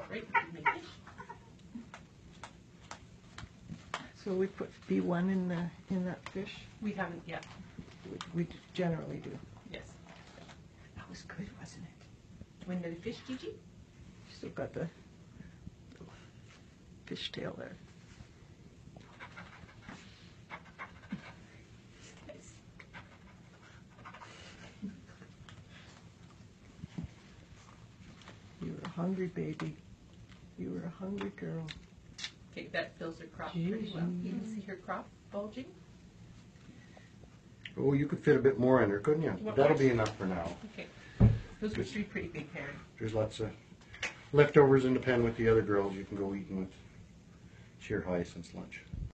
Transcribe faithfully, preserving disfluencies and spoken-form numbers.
right? In my fish. So we put B one in the, in that fish? We haven't yet. We we generally do. Yes. That was good, wasn't it? When the fish, Gigi? Still got the fish tail there. Nice. You were a hungry baby. You were a hungry girl. Okay, that fills her crop pretty well. You can see her crop bulging. Oh, you could fit a bit more in there, couldn't you? What That'll more? be enough for now. Okay. Those were three pretty big herring. There's lots of leftovers in the pen with the other girls you can go eating with cheer high since lunch.